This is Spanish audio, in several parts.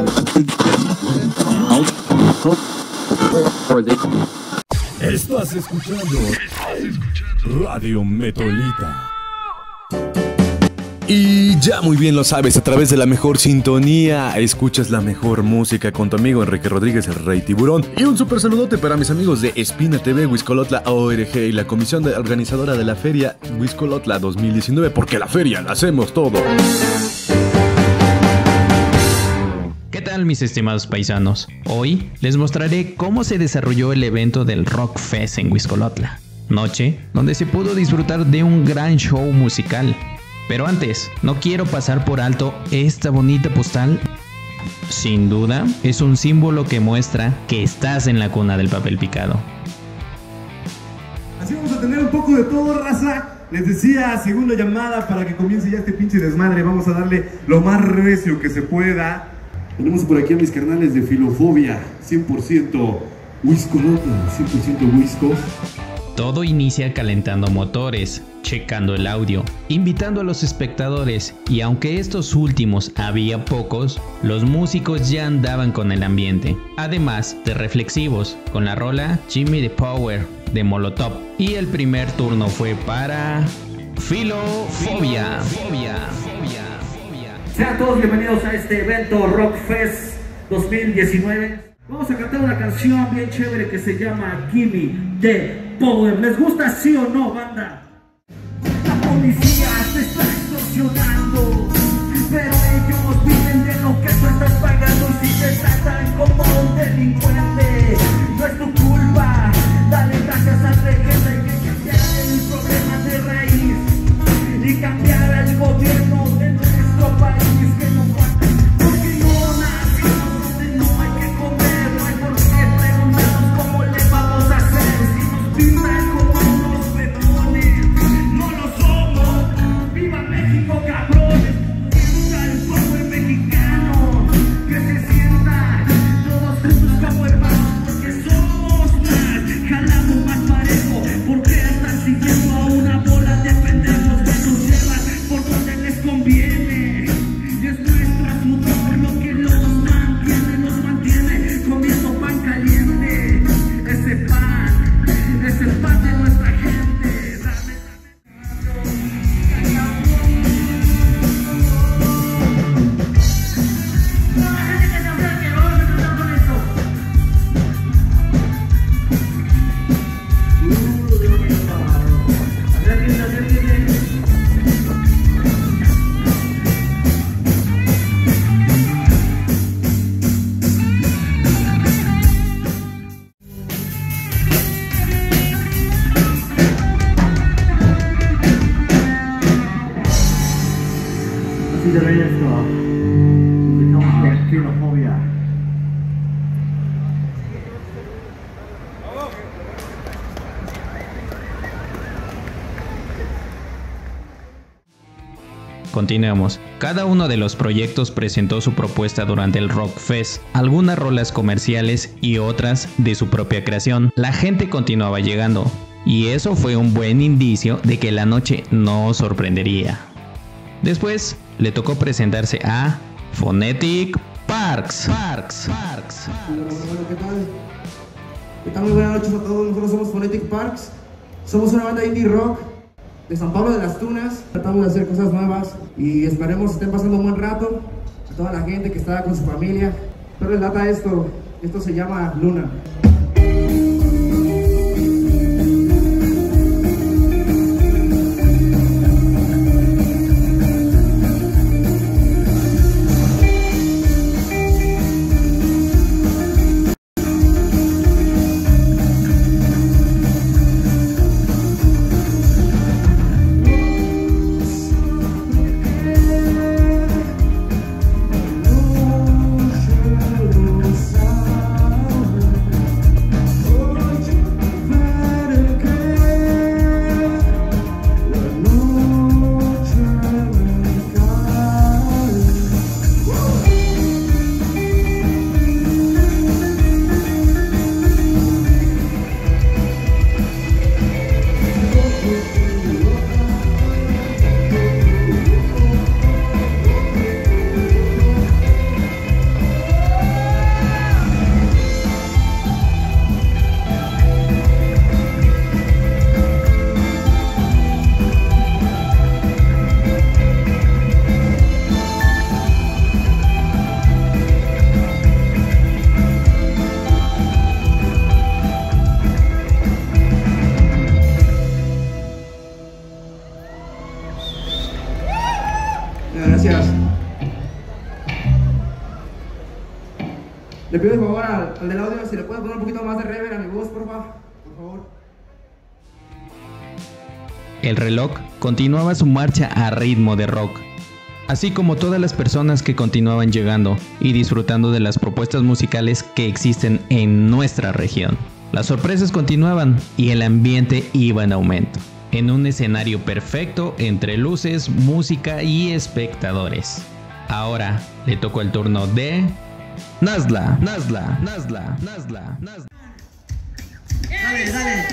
Estás escuchando Radio Metolita. Y ya muy bien lo sabes, a través de la mejor sintonía escuchas la mejor música con tu amigo Enrique Rodríguez, el Rey Tiburón. Y un super saludote para mis amigos de Espina TV, Huixcolotla ORG y la comisión organizadora de la feria Huixcolotla 2019, porque la feria la hacemos todo. ¿Qué tal, mis estimados paisanos? Hoy les mostraré cómo se desarrolló el evento del Rock Fest en Huixcolotla, noche donde se pudo disfrutar de un gran show musical. Pero antes, no quiero pasar por alto esta bonita postal. Sin duda, es un símbolo que muestra que estás en la cuna del papel picado. Así vamos a tener un poco de todo, raza. Les decía, segunda llamada para que comience ya este pinche desmadre. Vamos a darle lo más recio que se pueda. Tenemos por aquí a mis carnales de Filofobia, 100% Huixcolotla, 100% Huixcos. Todo inicia calentando motores, checando el audio, invitando a los espectadores, y aunque estos últimos había pocos, los músicos ya andaban con el ambiente, además de reflexivos, con la rola Jimmy the Power de Molotov, y el primer turno fue para Filofobia. Sean todos bienvenidos a este evento Rock Fest 2019. Vamos a cantar una canción bien chévere que se llama Gimme the Power. ¿Les gusta sí o no, banda? La policía te está extorsionando, pero ellos viven de lo que tú estás pagando. Y si te tratan como un delincuente, no es tu culpa. Dale gracias al regreso. Hay que cambiar el problema de raíz y cambiar al gobierno de nuestro país. Que no falta, porque no nacimos donde no hay que comer. No hay por qué preguntarnos cómo le vamos a hacer. Si nos pintan como unos betones, no lo somos. ¡Viva México, cabrones! Sienta el pueblo mexicano, que se sienta todos juntos como hermanos, porque somos más, jalamos más parejo. Porque están siguiendo a una bola de pendejos que nos llevan por donde les conviene. Y es nuestro sudor lo que los mantiene comiendo pan caliente. Ese pan es el pan de nuestra gente. Así de ver esto. Se llama Filofobia. Continuemos. Cada uno de los proyectos presentó su propuesta durante el Rock Fest, algunas rolas comerciales y otras de su propia creación. La gente continuaba llegando, y eso fue un buen indicio de que la noche no sorprendería. Después le tocó presentarse a Phonetic Parks. Bueno, ¿qué tal? ¿Qué tal? Muy buenas noches a todos. Nosotros somos Phonetic Parks. Somos una banda indie rock de San Pablo de las Tunas. Tratamos de hacer cosas nuevas y esperemos estén pasando un buen rato. A toda la gente que está con su familia. Pero les lata esto. Esto se llama Luna. Le pido por favor al del audio si le puede poner un poquito más de reverb a mi voz, por favor. El reloj continuaba su marcha a ritmo de rock, así como todas las personas que continuaban llegando y disfrutando de las propuestas musicales que existen en nuestra región. Las sorpresas continuaban y el ambiente iba en aumento, en un escenario perfecto entre luces, música y espectadores. Ahora le tocó el turno de Nazla. Dale.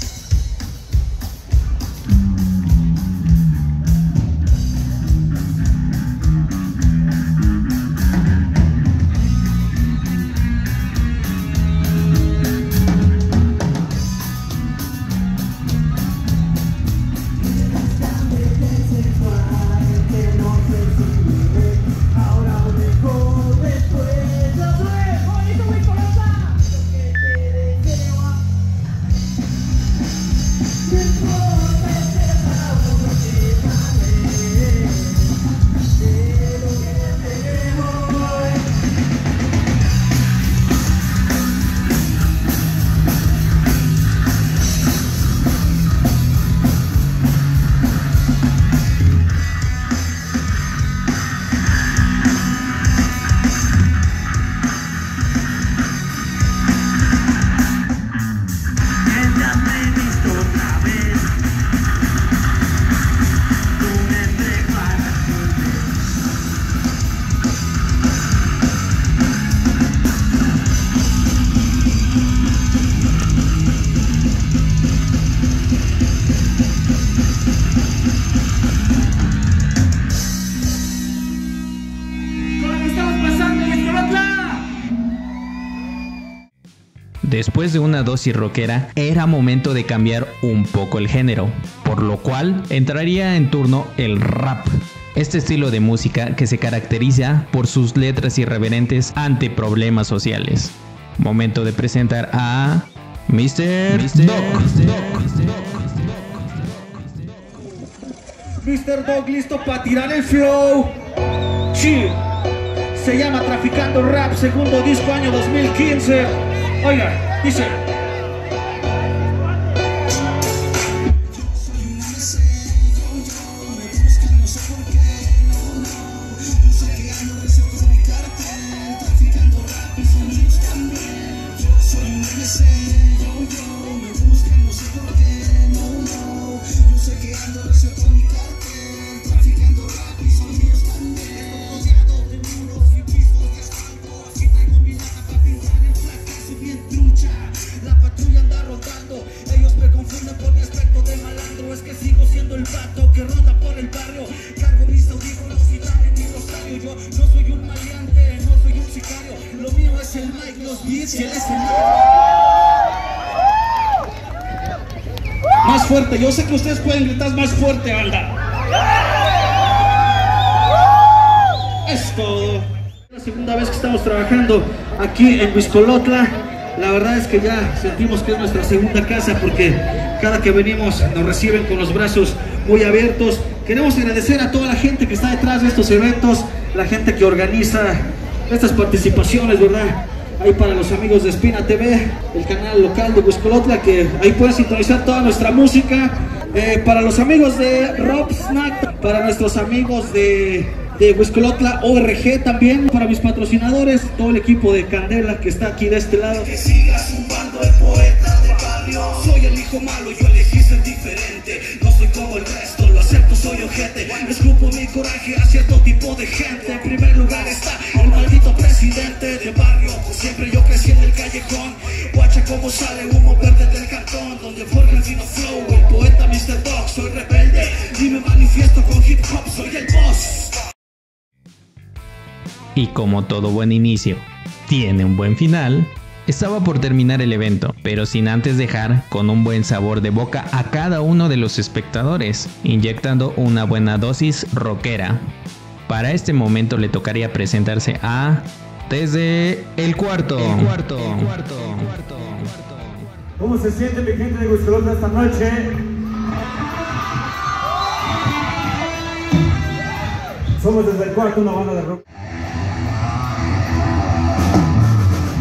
Después de una dosis rockera, era momento de cambiar un poco el género, por lo cual entraría en turno el rap. Este estilo de música que se caracteriza por sus letras irreverentes ante problemas sociales. Momento de presentar a Mr. Doc. Mr. Dog listo para tirar el flow. Sí. Se llama Traficando Rap, segundo disco, año 2015. Oiga, dice. Más fuerte, yo sé que ustedes pueden gritar más fuerte, banda. Es todo. La segunda vez que estamos trabajando aquí en Huixcolotla. La verdad es que ya sentimos que es nuestra segunda casa porque cada que venimos nos reciben con los brazos muy abiertos. Queremos agradecer a toda la gente que está detrás de estos eventos, la gente que organiza estas participaciones, ¿verdad? Ahí para los amigos de Espina TV, el canal local de Huixcolotla, que ahí pueden sintonizar toda nuestra música. Para los amigos de Rob Snack, para nuestros amigos de Huixcolotla ORG también, para mis patrocinadores, todo el equipo de Candela que está aquí de este lado. Que sigas zumbando el poeta del barrio. Soy el hijo malo, yo elegí ser diferente. No soy como el resto, lo acepto, soy ojete. Escupo mi coraje a cierto tipo de gente. En primer lugar está el maldito presidente del barrio. Siempre yo crecí en el callejón. Guacha como sale humo verde del cartón, donde forja el fino flow. El poeta Mr. Dog, soy rebelde y me manifiesto con hip hop, soy el boss. Y como todo buen inicio tiene un buen final, estaba por terminar el evento, pero sin antes dejar con un buen sabor de boca a cada uno de los espectadores, inyectando una buena dosis rockera. Para este momento le tocaría presentarse a Desde el Cuarto. ¿Cómo se siente mi gente de Huixcolotla esta noche? Somos Desde el Cuarto, una banda de rock.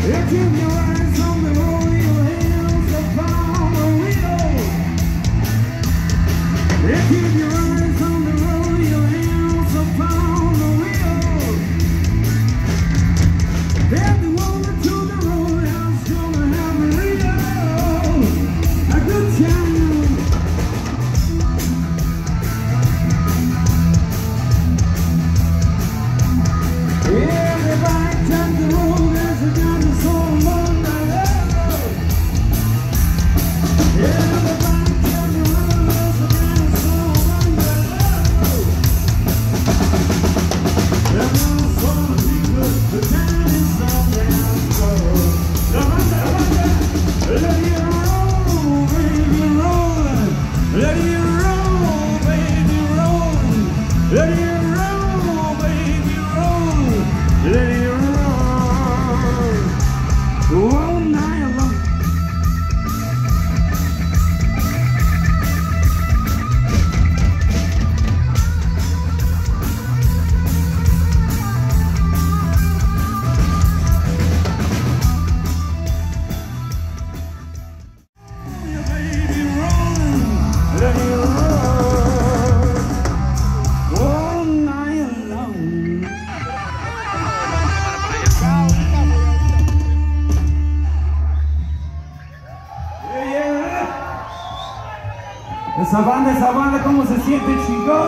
Esa banda, ¿cómo se siente, chingón?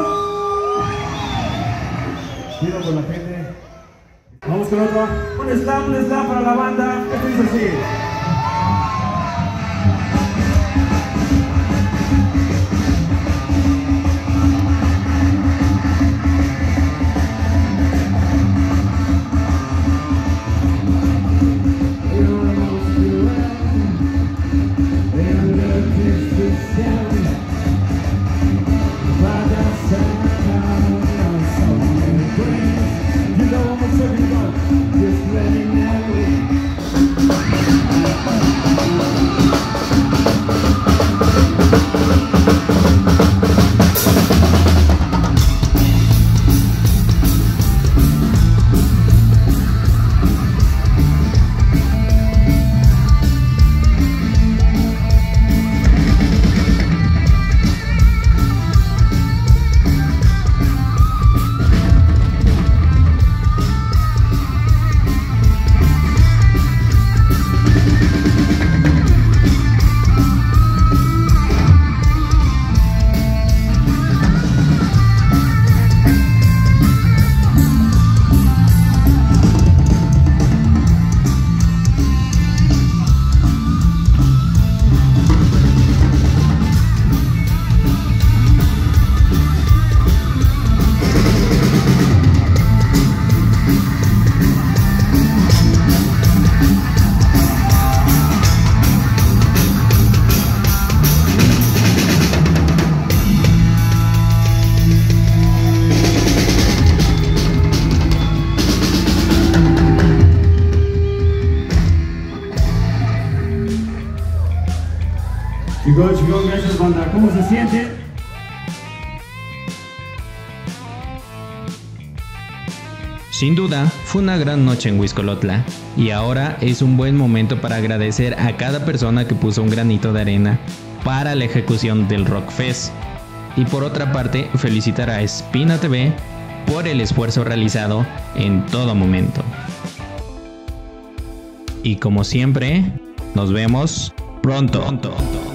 Quiero con la gente. Vamos con otro. Un slam para la banda. Esto dice así. Chicos, gracias banda. ¿Cómo se siente? Sin duda, fue una gran noche en Huixcolotla y ahora es un buen momento para agradecer a cada persona que puso un granito de arena para la ejecución del Rockfest. Y por otra parte, felicitar a Espina TV por el esfuerzo realizado en todo momento. Y como siempre, nos vemos pronto.